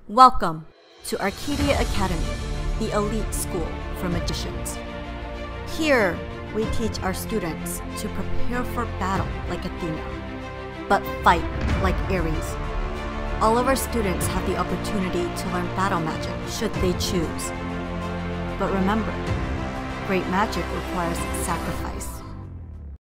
Welcome to Arcadia Academy, the elite school for magicians. Here, we teach our students to prepare for battle like Athena, but fight like Ares. All of our students have the opportunity to learn battle magic should they choose. But remember, great magic requires sacrifice.